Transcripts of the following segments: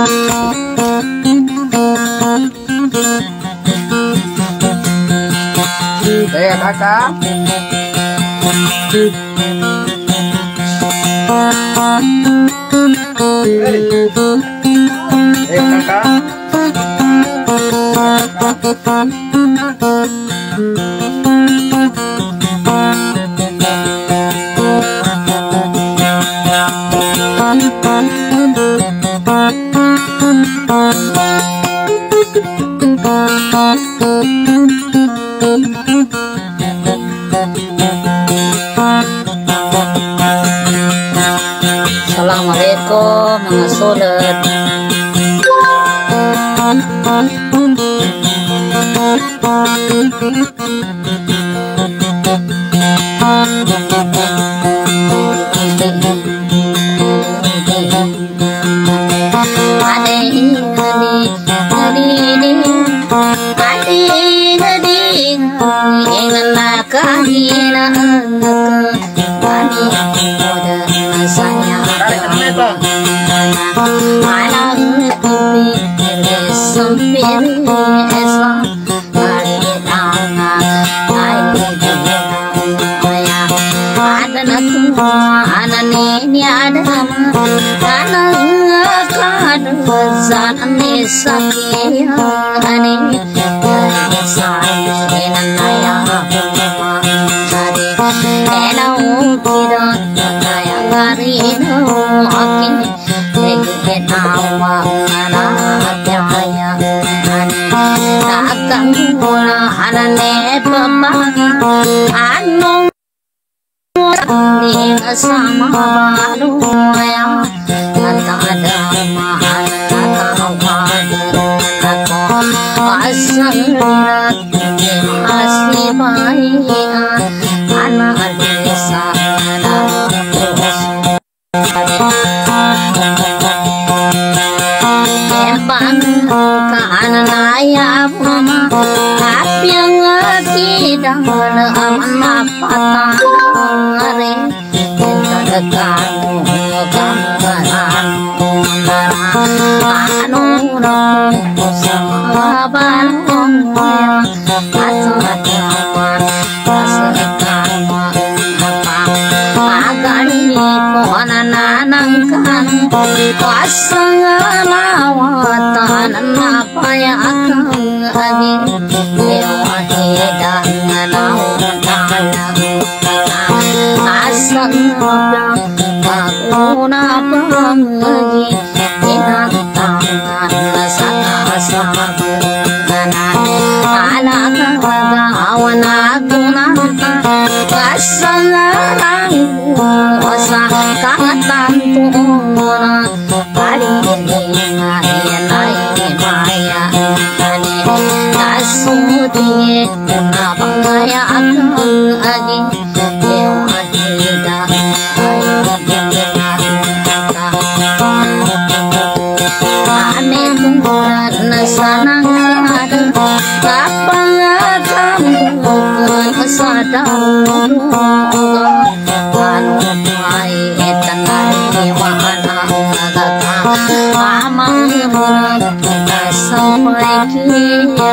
Kakak. Assalamualaikum mga sulit. Sama baru ya kata ada mahal kata aku asal masih baik anak desa terus emang kanan ayah mama tapi yang tidak aman patah kamu gambaran anu sama balong atau agani konananangkan pasangan apa yang akan agin dan asal aku napangi inang tangan sama anak kawan aku pasangan osa katan tuna paling maya kasudi napangaya aku agi sanang ada kapang kamu sadar anu mai tanari wahana gata amang berat sampai kini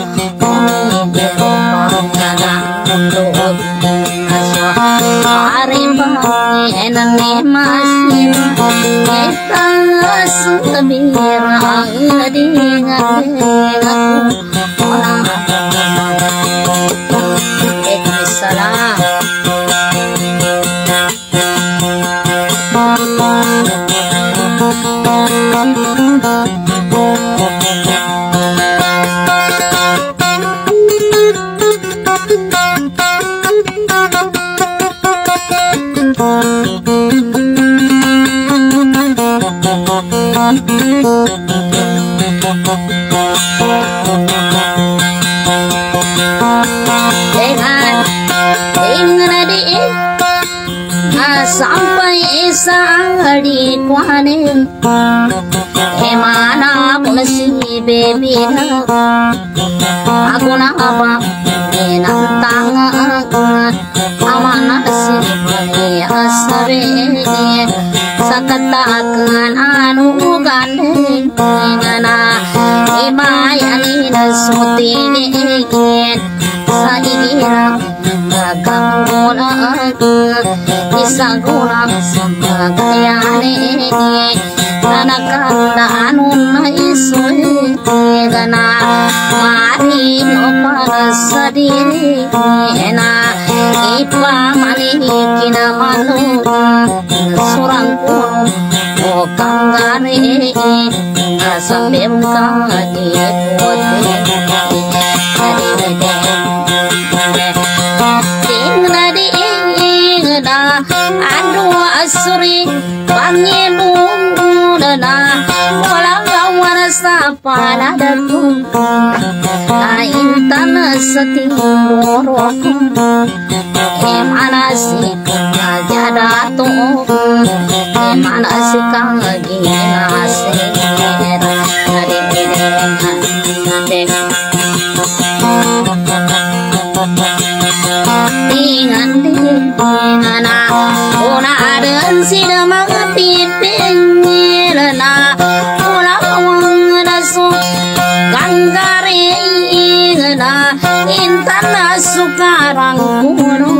beropana untuk hari enane masih kita sebira dengan sampai sari kuane emana pun si baby aku nak apa enang amana si asare sakatakan anu gandeng ngana imayani na sutingin sa igira gaganguna isaguna sa magayani nanakandaan na isuwi gana marino para sa diri na ipamalikin naman surang puno o kanggari sabi mong kadipote ting na anu asuri pangilung na walang awan sa paladatung kaintan sa timuro emana si kajadato emana si kaginase na una adan sida mga pipingir na una awang naso ganggari na intan na sukarang puno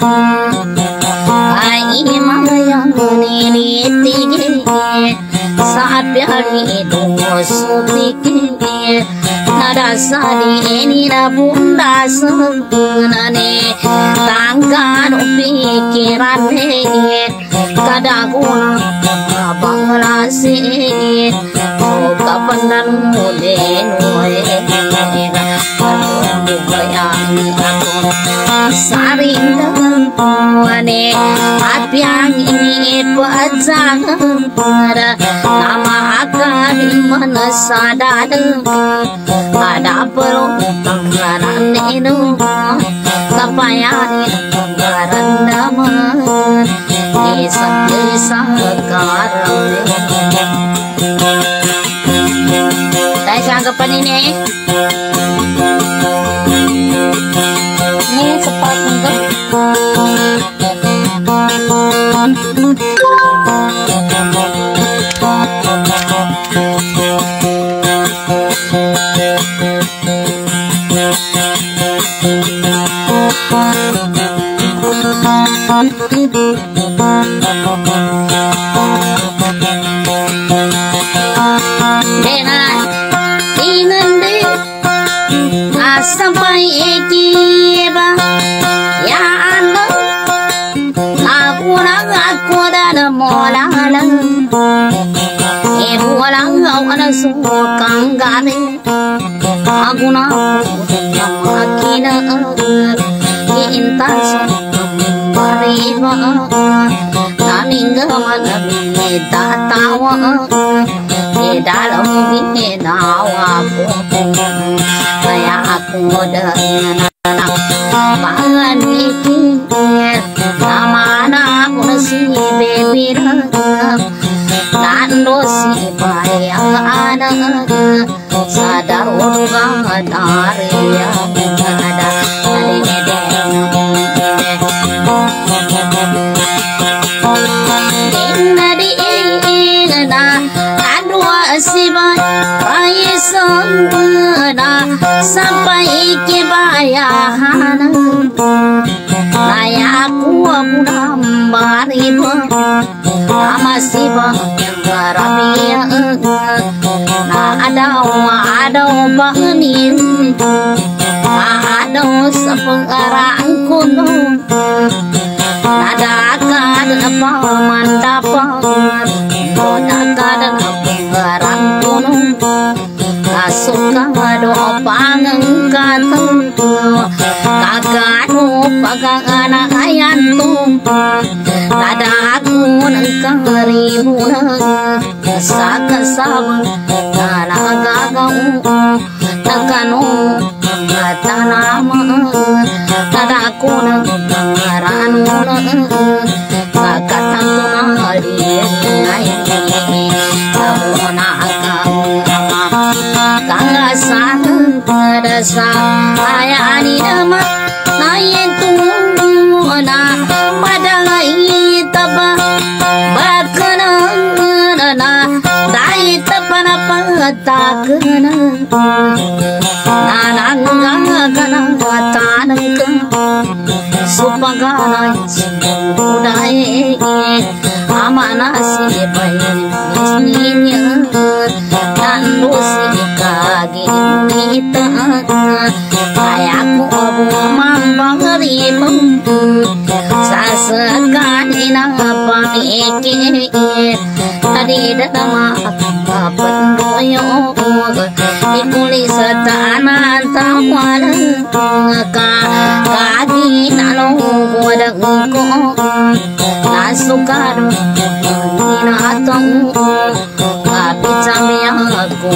ay imayang nilitigil sa biyari dungo supikil nadasali ini na bundas nane tanggan pikiran kadaguna banglasi kapanan mulen saring wane apiang ini pajang pada nama akan manasadad ada perlu tanggaran itu kapayan tanggaran daman isa sekarang saya sanggapan ini cepat enggak dengan ingin deh sampai ikiba ya anak aku dan molalang ibu lang awan sukang gane aku na makina intas mariba naning mana tatawa di dalam binawa kaya aku dengan anak pangan mikir nama aku si baby nando si bayang anak sadar udah dari yang ada dari sampai kebayahan naya aku nambari masih banyak rabia na ada bahanin ada sepengarang kuno nadakan apa mandapat nadakan pengarang kuno suka doa pangangkatan kakanu pagangana ayantung ada aku nang karibunan saka sabang nalagagaw nakanu tanama ada aku nang ranu kakatang tunali kangasan pada saya ni nama naitu na padai taba bakana na dai taba na takana nananga kana tanangka supagana udai amana si bayin nisninya nando si kagi nita ayaku abu mambari sasakanina pamike tadi dama pendoyo ikuli setanan tawar kagi nalo wadangko nasukaro inatong kapicami aku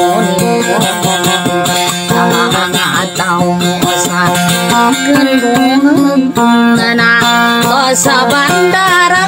nama tau sa kendung na kosa bandara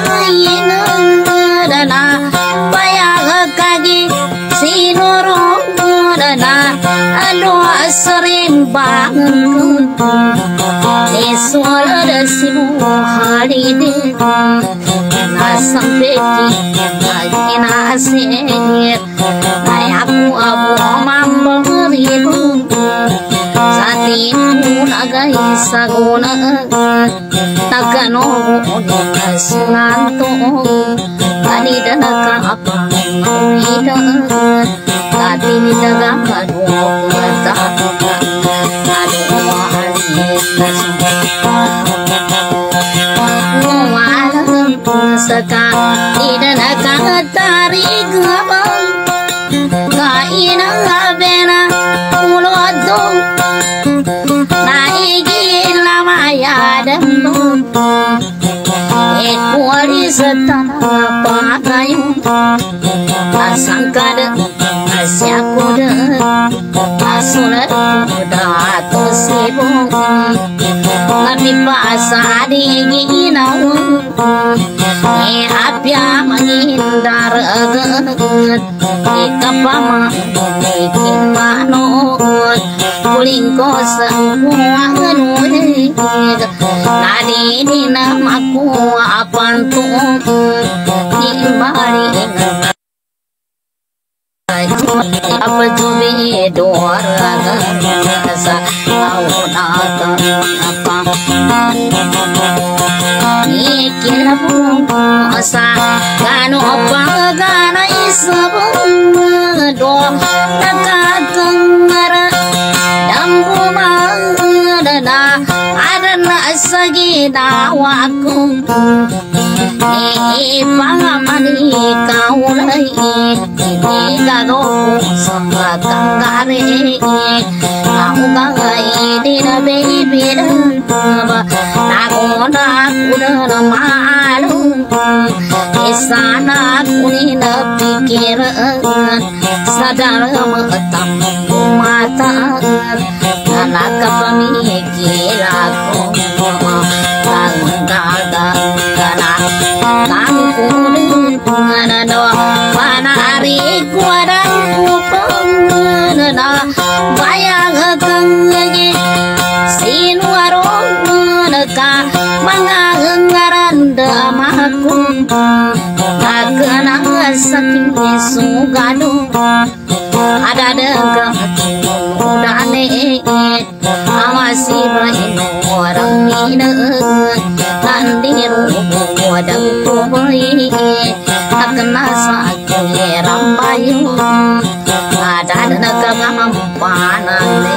na bayag kagi sinurong na ano asarin bangun Neswala da simu halide nasambeki na asinir ayaku abu mambaribu satimu nagai saguna takano nasunanto kanida nakapa ida katini daga kadwo kata saka tidak akan tarik abang kaina abena ulodong naigi lama ya dembong ekuari setana pakayu asangkada asyakuda asulat dato sibong ngami pasa digina apya menghindar ikapama bikin manot kulingko semua ngenui tadi di namaku apantu dimbari apa tubi dor rasa awonata apa mikir puasa kanu pagana isabung do nakakangara dambu madana adana sagi dawaku pangamani kaulai ini gado sangga kanggare kamu kangai dina baby aku udah malu isana kunina pikiran sadar metam mata anak pemikiranku kanggaga kamu kunana doa panari kuadang kupengana bayang kengi sinuarong neka mangangaran damaku agenang saking sugado ada dengkang udane amasi bain orang ina tandiru wadang tubai akena sakye rambayu ada dengkang panane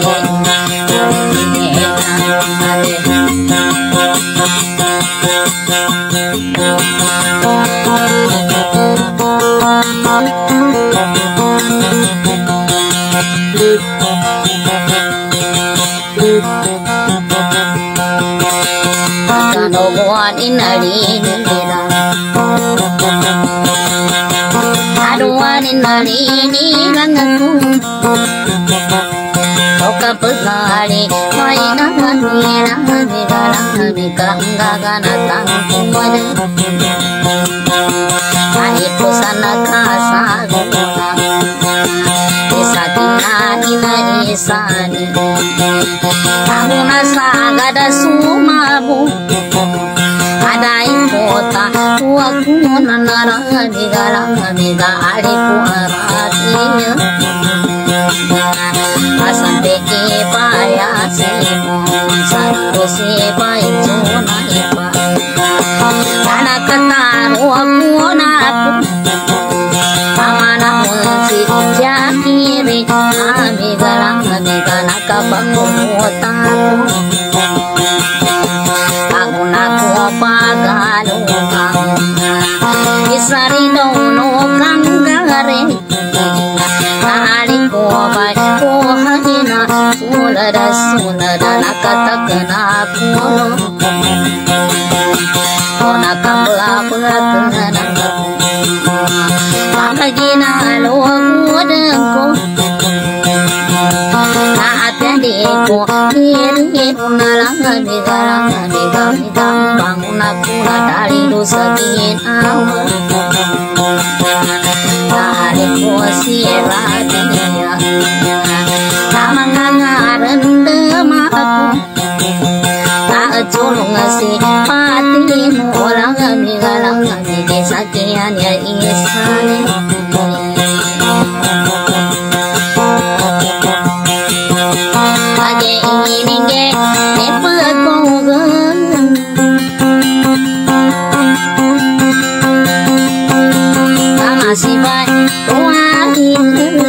Kanoan inalina aduan inalini gangaku oka pegari mainan nira bigalang biganggagan tangkuman aiku sana kasaguna isani isani aku nasagada sumabu ada ikota aku nanara bigalang bigariku aratinya si pai chuna ipa kana kataru aku naku amana munci jakiri ami galang kana kabangu taku aku naku paganu isari dono kangare ko bai ko hina sunada nakatakana puno ona kapla pengakana akagina lo kodengko naatende ko kiri punalang bigalang bangun aku dari dosa din awal dari ko sira dia tamangangaran demaku tak colong si patin orang bigalang desa kian ya isane age ini ge nepakogan masih baik tuain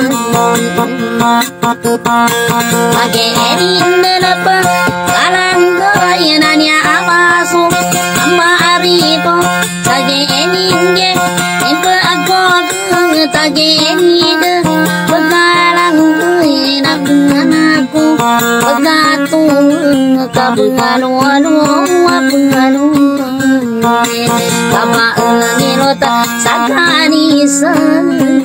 age erin apa kalang goyananya abasu amba aripo sage eninge nempe agog tage enide pekalang anakku pegatung kabengalu abengalu kama ngirota sakani san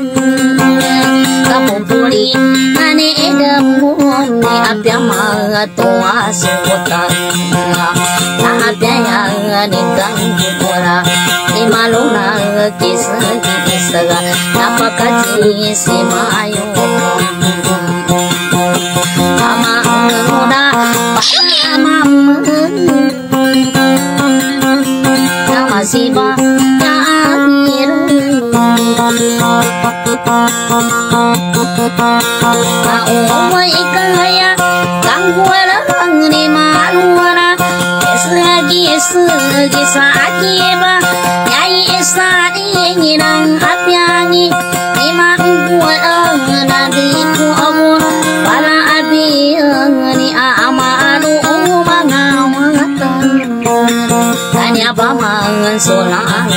kapumpuli ane edamu ne apya mangatua sukota apya yang nikang pura imaluna kisah napakaji simayo kama ngoda pamam siba yair umay kaya kangwalang ni maluara segi sakiba yai isani nang apyangi imang kuang nadiku amur para abiyang ni amalu mangawatan kanya pamangan solang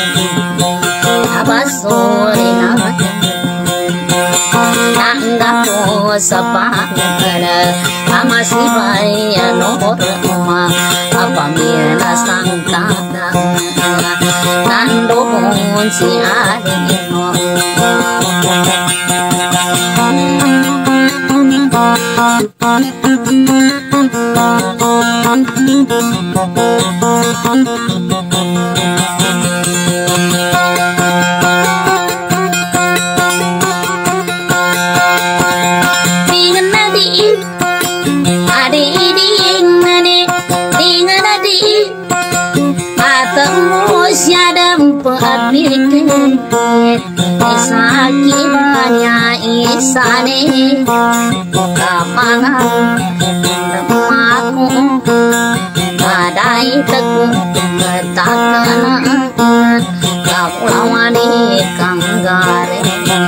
abasuri natin tanggap ko sa pangkala amasibay anorma apamira sangkata nandoon si Adino Sakibannya isane kamangan aku badai teguh bertakanan kau lawani kanggare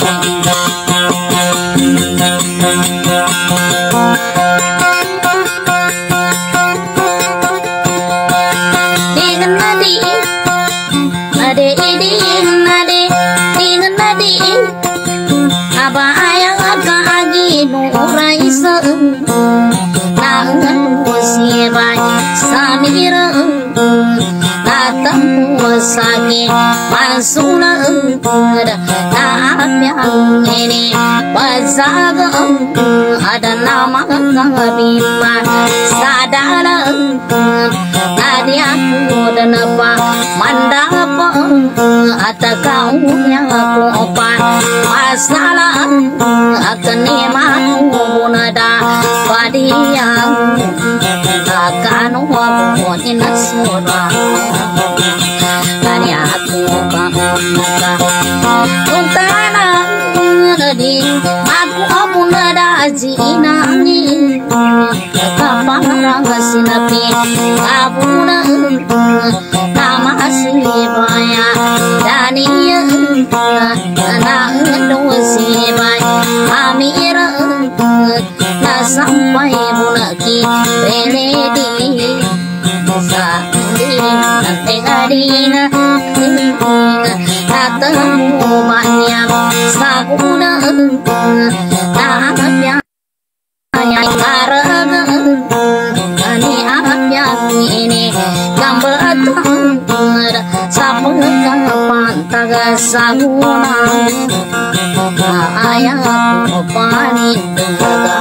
sagi masuna yang ini pasaga ada nama kabima sadara tadi aku dan apa mandapa atau yang aku opan masalah akan imanku nada padiang akan wabun inasura kanya aku bangga untana di aku nada haji nangi kaparang sinapi kabuna nama sibaya daniya na do sibaya amira na sampai mulaki beledi sa nanti adina tatamu banyak saguna naapya karang ani apya ini gambat sapung pantaga saguna ayah pani tungga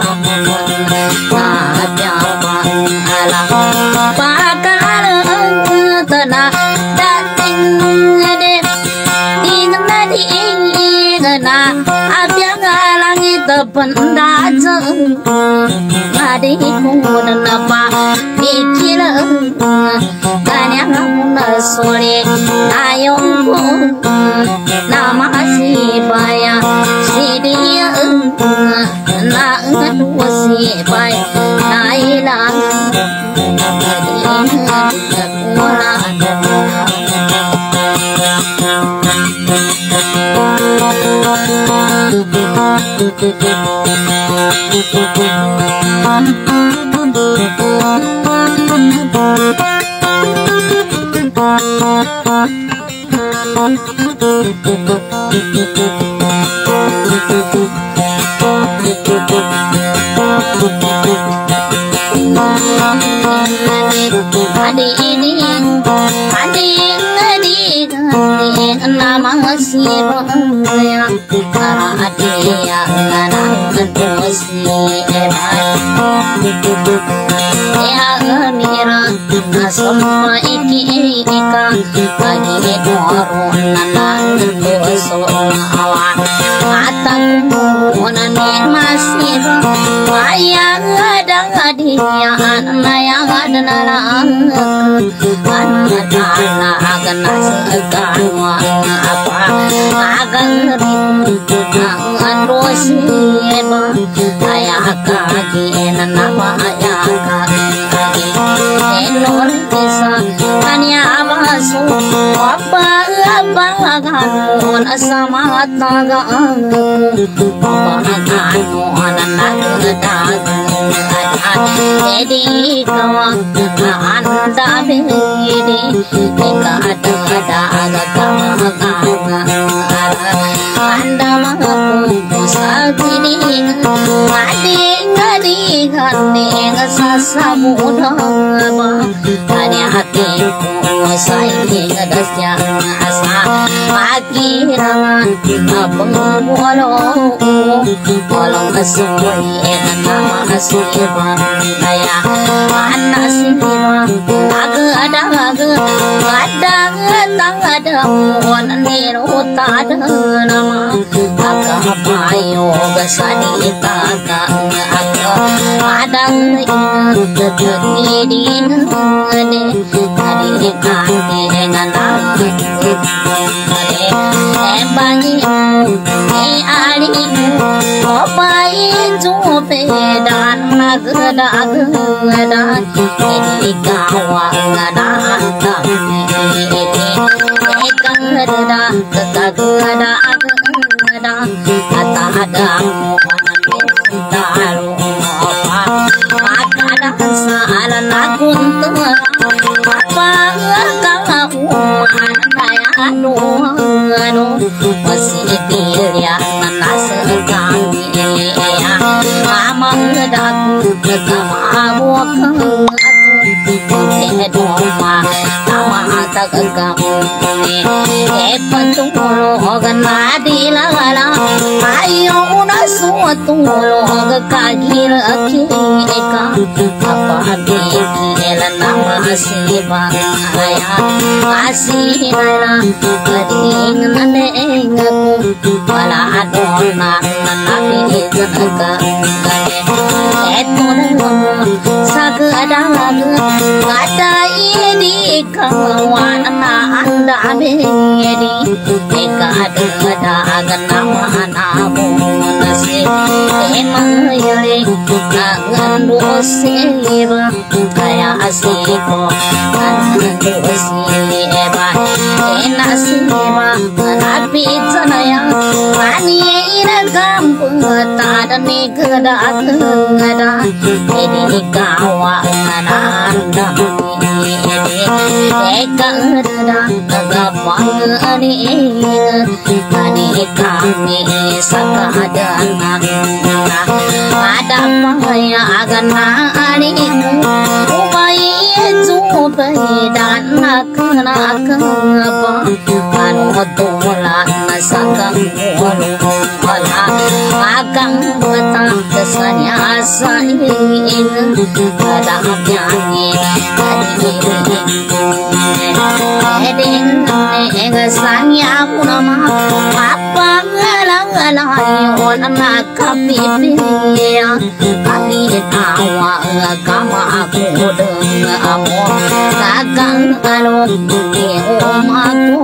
apya ala pakar tana dating de ingna ingna apya langit pendajeng adi kunan apa pikir kanyang sore ayongku nama sibaya sidia na dua sibaya nailang adik nama sibaya dia anak ya mira asma iki ika bagi dorong nanan doso awan ataku nane masih ayang ada dia anak yang ada nalang anak akan segan apa akan rindu dosi ayah kaki nama ayah kaki enor kisah hanya abasu apa bangan sama taga bangan anak jadi kawan anda bedi ada anda mengaku sakini adik sasa muda hanya hatiku sayang dasnya asa akhiran pengwalo tolong asui nama asibah saya anak sibah ada niru tak ada nama apa yo gasani tak ada ini hari kami dengan bangi ali opai jupe dan nagada ini kawang ada kawan anda amedi eka ada agan nama namu si emang yale ngando seba kaya asiko ngando si eba ena seba nabi tanaya ani ina kampung tadani kada ngada edi kawa nanda ekada gapang ani kami sakadana ada paya agana ani upai cupai dan nakna kaba anu tola masakang wala agang bata kesanya sain ada nyanyi eding ngesanya punama apa ngalang-ngalang anak kami ya kami tawa kama aku dengan amo kakang alok oma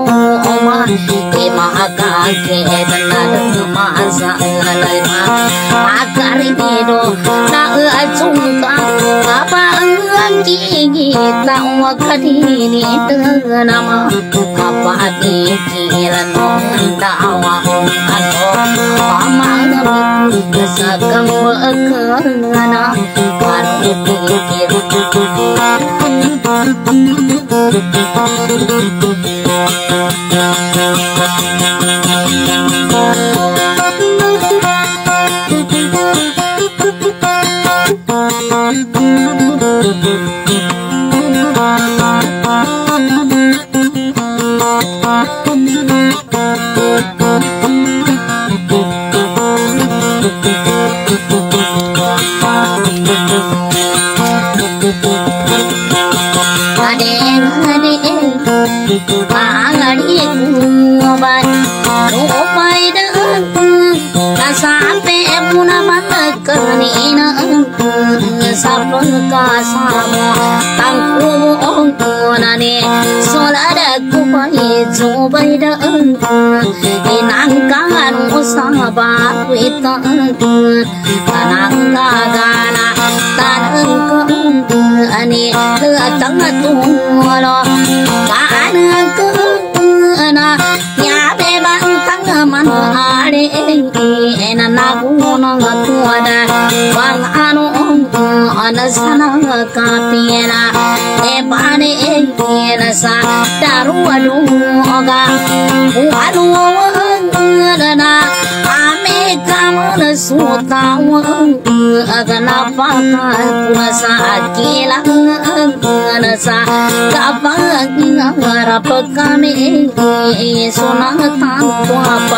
ima kake benar masa lima makari hido na acungka apa gigi tawa kadini nama apa pikiran tawa atau pamang sakang bekana karu pikir sabun kasamo tangku ongkonane solada kupai zubaida inangkan usahabat wita kanangagana tanengko ani ketang tungolo kanangko na nyabe bantang man are enanaguna tuada bang anu anasana kapiena ebane ena sa daruadu oga anu na ame kamana sutawa agana pakuna sa akila nasa kapang ngarap kami sunang tanpa apa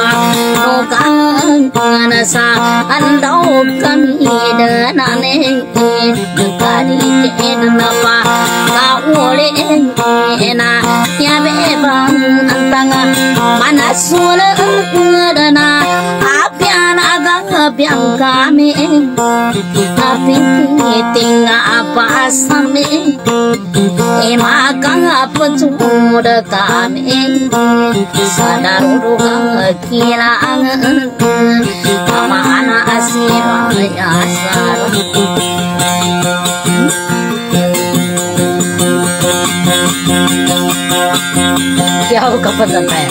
nokan nasa andau kami danane kali kenapa kau le ena ya bebang antanga mana sula dana apian agang piang kami tapi tinggal apa sami emakang apa cuma kami sadar udah kilang sama anak asir asar jauh ke pesantren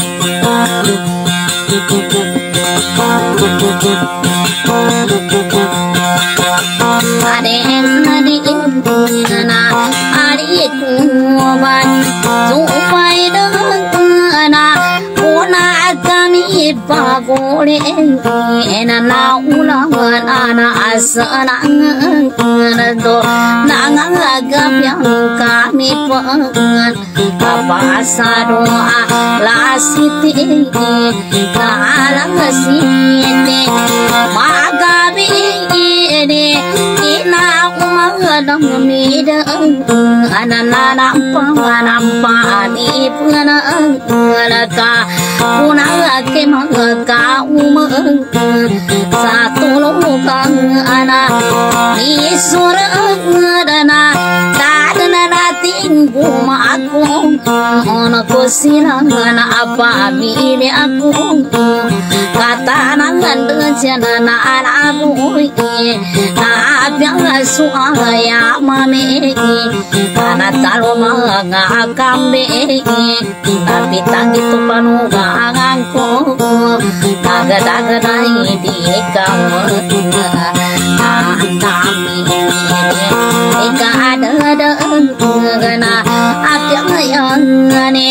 adik na adik kuban supaya dengan puna kami pagore ena ulangan anak asanang do nangagap yang kami pengen apa doa lasiti kalang sini magabi ini ina umangadang midang anana nampa ni penang ka punang ke mangka satu lukang anak isurang dana tinggu guma aku ono kusina na apa mili aku kata nangan dengan na aku na biang suaya mame kana talo mga kambe tapi tangi tu panuga angko daga di kamu kami ika ada gana apiang yang ne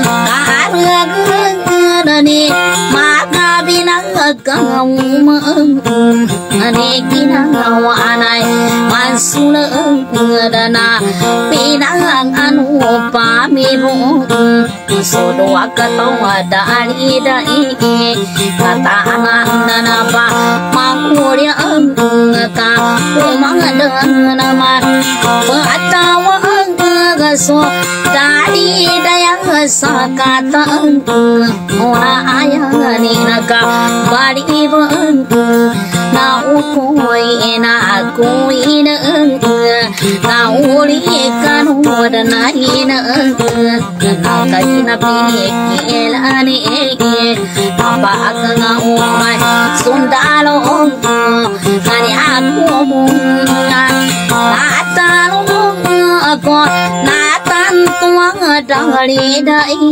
karagani maka binang kamu ane kinawanay mansulang dana pinang anu pamibo sodo akatawa dari katangan na ba mangurya ka kumangdang naman patawa so dari dayang sakatang ora ayang ni naga bari na ukoy na ako na uli kanod na nakakinapinikilani kapag nga umay sundalo kani ako muna natanong ako natantuang dari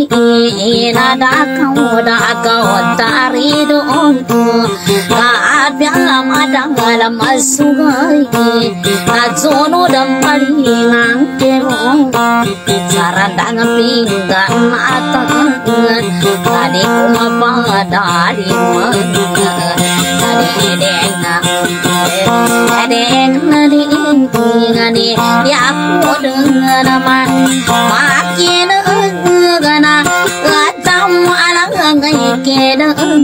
nadakaw tari doon kaabiyang madang masugay nagsunod ang palingang kero sarandang pinggan matagan kani kumapadari mo ngani di aku dengan naman makin gana katam alang ngai kena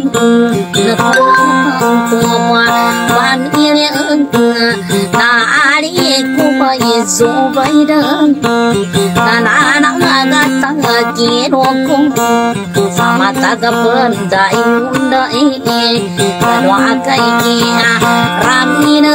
tua panggil na ari ku bai zo bai na anak agatang kiroko sama taga pendai undai kalau akai kia ramina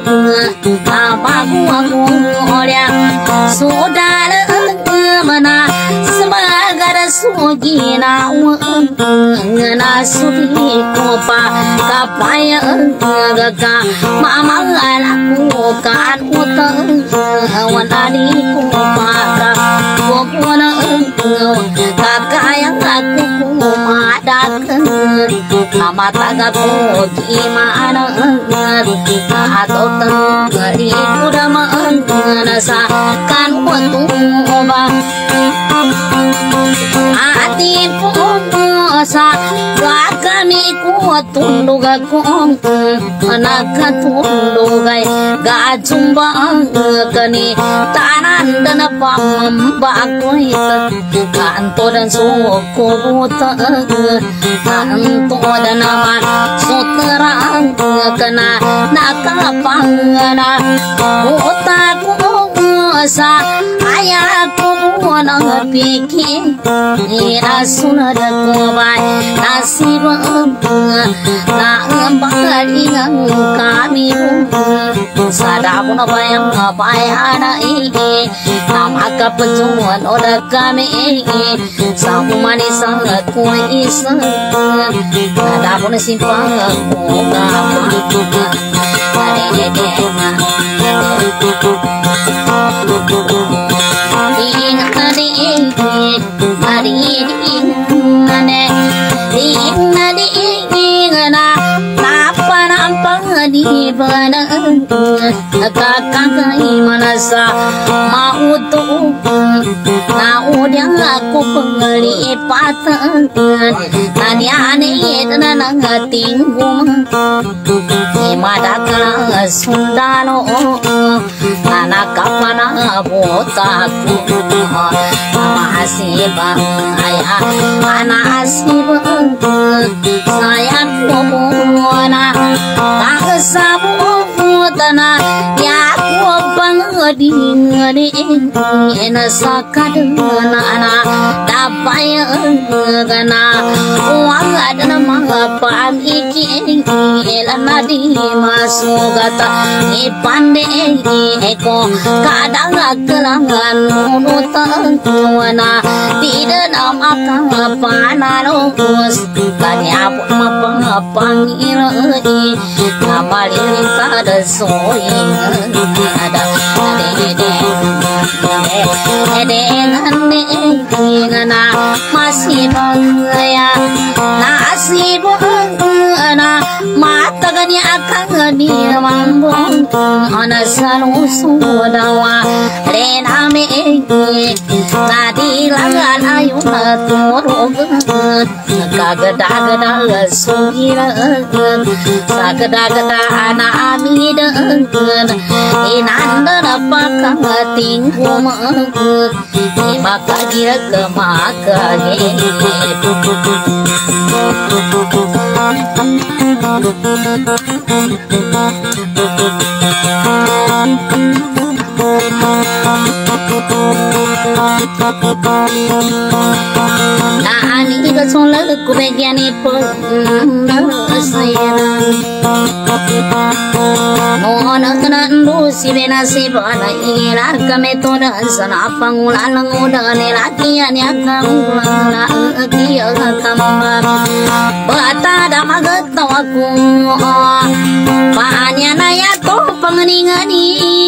abagu oleh sudah mana sebagai sugina ngana subi kopa kapaya gaga mama alaku kan utang wanani kopa kopona kakaya aku kumadak mama taga ko gimana atau tengeri kuda menasa kan untuk oba hati puasa kami kuat tunduk aku anak tunduk gajumba kani tanan dan apa membaku kanto dan suku buta kanto dan nama suterang kena nakapangana utaku sa ayahku nang pikir ira sunad ko bay nasib na bangari ng kami sada mo na bayang bayana namakapatuan o kami sa humanisang ko isa sada mo na simpang ko di bana kakai manasa mau tu na udyang aku penglipatan tadi ane nang tinggung imadaka sundalo anak kapana botaku masih bang ayah anak asih bang sayang kumona sabu putana ya ku bang di ena sakadana ana tapaya gana wanga dana mangapam iki elana di masugata pande eko kadang kelangan munutan wana tidak nama kapanalo kanya mapang iroi kamalin kada soy ada na masih bangaya nasi bangana mata gani akan dia mambong ana salu sudawa rena me tadi langan ayu maturug kagada sugira sagada ana amida inanda pakang tingkum maka dia ke maka Nani ka sola ku begiani Mohon kenandu si benasi bana ilar kame toda sana pangulan udah nelakian ya kamula kia kamar bata damagat tawaku panya naya to pangeningani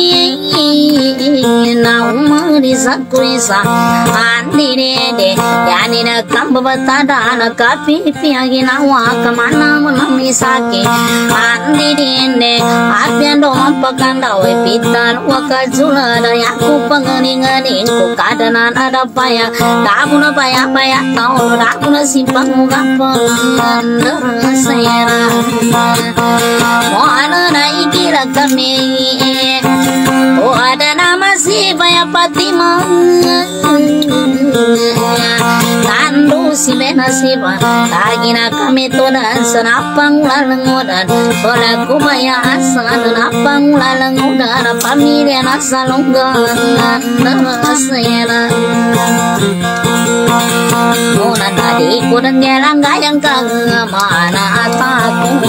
na umari sakurisa andi de yani na kamba bata dana kapi piagi na wa kamana menami sake andi de apiando mampakanda we pitan wakazula da yaku pangeningani ku kadanan ada paya dabuna paya tau dabuna simpang mugapon sayara mohana na ikira kami ada nama si paya Fatima tandu si benasiba tagina kami todan senapang lalengodan sola kumaya asan napang lalengodan pamilya nasalunggan nasayana muna tadi ku dengelang gayang kang mana ataku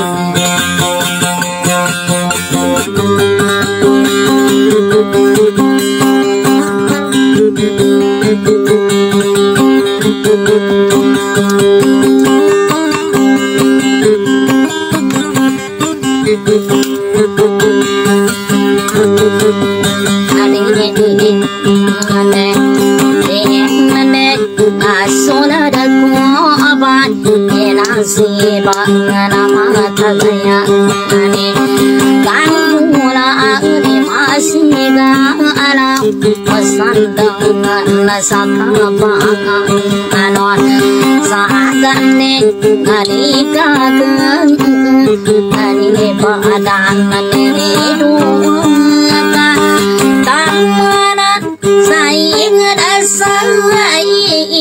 si bangana mata gaya ane kanula agni masiga ala pasandang nasaka banga anon saagane alika ani padan neredu tamana saing dasai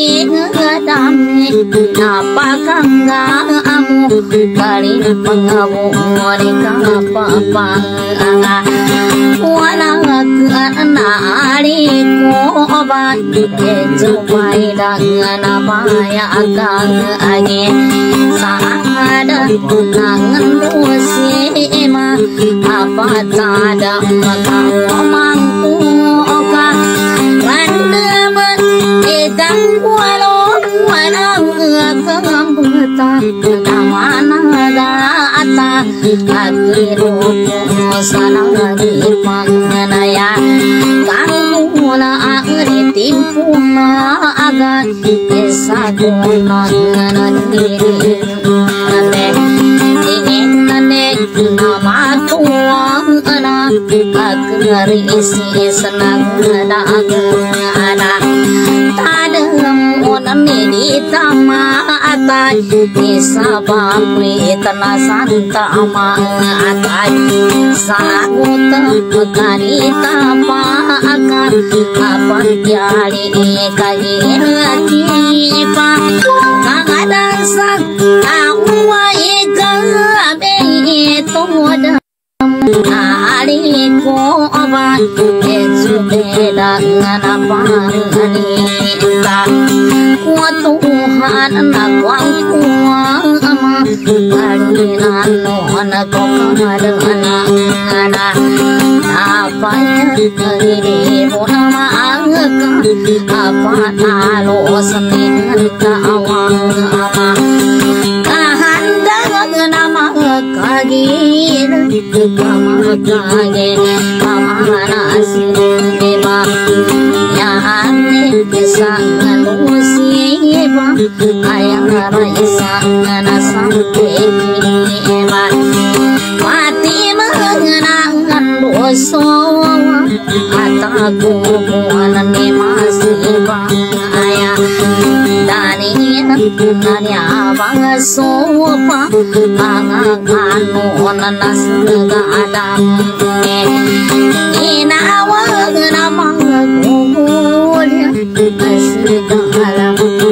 napakangga amu kali pengamu mereka apa wala kana aliku obat kecupai dengan abaya akan age saada nangan dosima apa tada maka omangku oka randam edang walo namana ata akiru sanang di panganaya kanguna agri timpuna aga esaguna nanandiri nane ingin nane nama tuang ana agri isi senang ada tadam nini tama atai isabakwi tana santa ama atai sagut kani tapa akan apa tiari kahirati pa kangadan sa awa ikabe toda ali ko aba beda nganapanganita ku Tuhan anak wangku ama kalinan anak ngana apa ini nama apa nalo senin kaawang ama kahandang nama kagin kamakage kamanasi eba ya ane kisang nusiba ayang raisa nasante eba mati mengenangan dosa ataku buanan masih ayah dani nanya bang sopa anganu nanas gadam inawa nama kumulya asdalam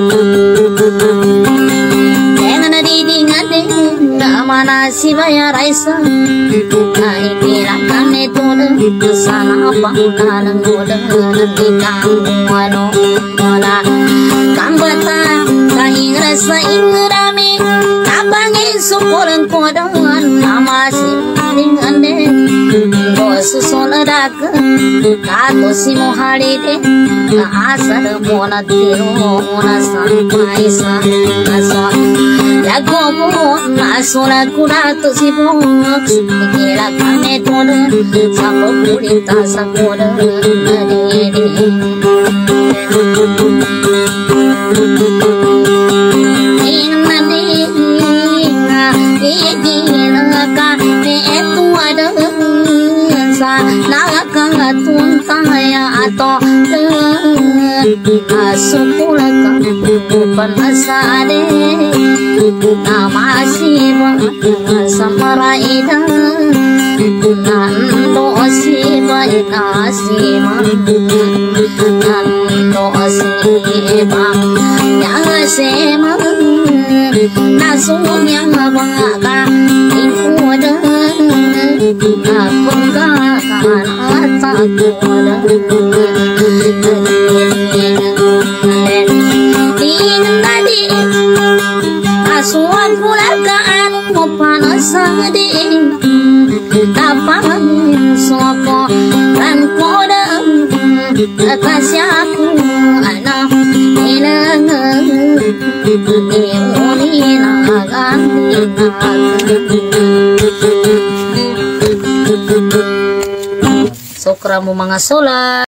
dengan didingan mana si bayar raisa kai kira kami tuh sana pangalan udah nikang wano mola kambata kai rasa ingrami abangin sukuran kodan nama si dengan deh bos soledak kato si mohari deh asal mona tiro mona sampai sa asal ya gomo nasola kurato si box kira kami toda sapo purita sakoda atau asupulaka panasade namasiba samaraida nando asiba inasiba nando asiba nyasema nasunya bangaka ikuda apungka kanata kuda tadi asuan pulakaan mo panasade tapang soko kan koda kasyaku anak ilang iuninagan sokra mo mga sola.